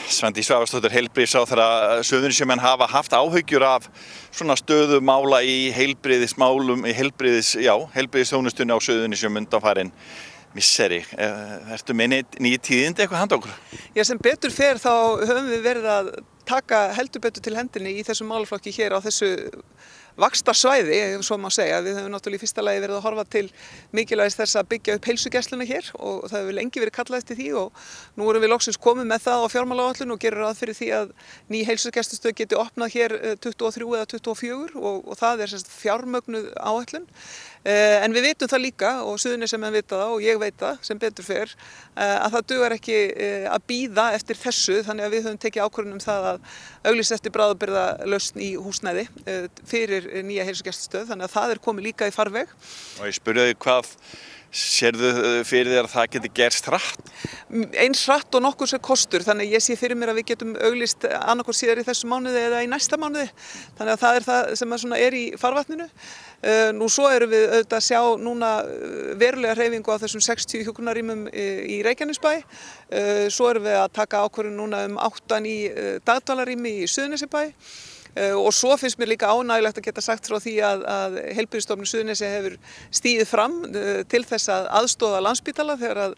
Svandís Svavarsdóttir, heilbrigðisráðherra Suðurnesjamenn hafa haft áhyggjur af svona stöðu mála í heilbrigðismálum, í heilbrigðisþjónustunni á Suðurnesjum undanfarin misseri. Ertu með nýja tíðindi eitthvað handa okkur? Já, sem betur fer þá höfum við verið að taka heldur betur til hendinni í þessum málaflokki hér á þessu vaxtarsvæði, ef svo má segja. Við höfum náttúrulega í fyrsta lagi verið að horfa til mikilvægis þess að byggja upp heilsugæsluna hér og það hefur lengi verið kallað eftir því og nú erum við loksins komið með það á fjármálaáætlun og gerum ráð fyrir því að ný heilsugæslustöð geti opnað hér 23 eða 24 og það er fjármögnuð áætlun. En við vitum það líka og Suðurnesjamenn vita það og ég veit það sem betur fer að það dugar ekki að bíða eftir þessu þannig að við höfum tekið ákvörðun það að auglýsa eftir bráðabirgðalausn í húsnæði fyrir nýja heilsugæslustöð þannig að það er komið líka í farveg. Og ég spurði þig hvað sérðu fyrir þér að það geti gerst hratt? Eins hratt og nokkur sem kostur, þannig ég sé fyrir mér að við getum auglýst annarkvort síðar í þessu mánuði eða í næsta mánuði. Þannig að það er það sem er í farvatninu. Nú svo erum við auðvitað að sjá núna verulega hreyfingu á þessum 60 hjúkrunarrýmum í Reykjanesbæ. Svo erum við að taka ákvörðun núna 8 ný dagdvalarrými í Suðurnesjabæ. Og svo finnst mér líka ánægjulegt að geta sagt frá því að Heilbrigðisstofnun Suðurnesja hefur stigið fram til þess að aðstoða Landspítala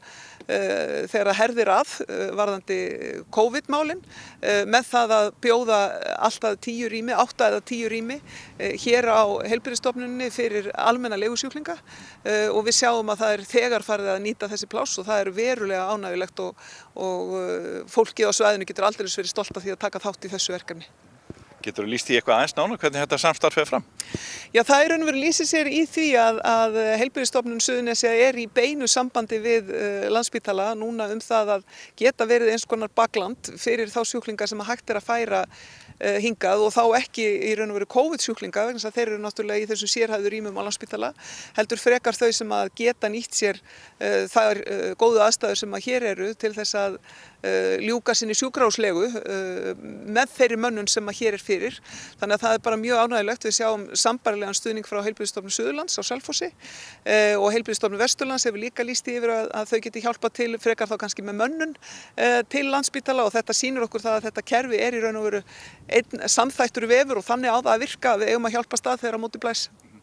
þegar herðir að varðandi COVID-málin með það að bjóða alltaf 10 rými, 8 eða 10 rými hér á Heilbrigðisstofnuninni fyrir almenna legusjúklinga og við sjáum að það er þegar farið að nýta þessi pláss og það er verulega ánægjulegt og fólkið á svæðinu getur aldrei verið stolt af því að taka þátt í þessu verkefni. Getur þú lýst í eitthvað aðeins nánar hvernig þetta samstarf fer fram? Já, það er raunverulega lýsir sér í því að Heilbrigðisstofnun Suðurnesja er í beinu sambandi við Landspítala núna það að geta verið eins konar bakland fyrir þá sjúklinga sem hægt er að færa hingað og þá ekki í raun og veru COVID-sjúklinga vegna þess að þeir eru náttúrulega í þessum sérhæfðu rýmum á Landspítala heldur frekar þau sem að geta nýtt sér þær góðu aðstæður sem að hér eru til þess að ljúka sinni sjúkrahúslegu með þeirri mönnun sem að hér er fyrir. Þannig að það er bara mjög ánægjulegt. Við sjáum sambærilegan stuðning frá Heilbrigðisstofnun Suðurlands á Selfossi og Heilbrigðisstofnun Vesturlands hefur líka lýst yfir að þau geti hjálpað til frekar þá kannski með mönnun til Landspítala og þetta sýnir okkur það að þetta kerfi er í raun og veru einn samþættur vefur og þannig á það að virka að við eigum að hjálpa stað þegar á móti blæs.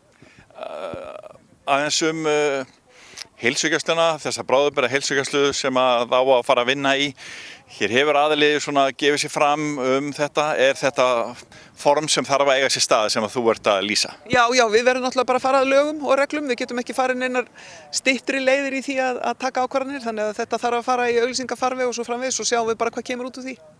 Aðeins heilsugæsluna, þessa bráðabirgða heilsugæslu sem að á að fara að vinna í. Hér hefur aðili svona gefið sér fram þetta. Er þetta form sem þarf að eiga sér stað sem að þú ert að lýsa? Já, við verðum náttúrulega bara að fara að lögum og reglum. Við getum ekki farið neinar styttri leiðir í því að taka ákvarðanir. Þannig að þetta þarf að fara í auglýsingafarveg og svo framvegis og sjáum við bara hvað kemur út úr því.